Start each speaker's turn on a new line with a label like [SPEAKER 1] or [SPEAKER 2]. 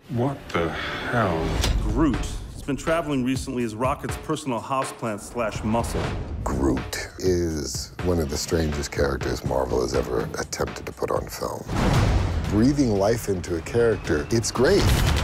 [SPEAKER 1] What the hell?
[SPEAKER 2] Groot. He's been traveling recently as Rocket's personal houseplant slash muscle.
[SPEAKER 3] Groot is one of the strangest characters Marvel has ever attempted to put on film. Breathing life into a character, it's great.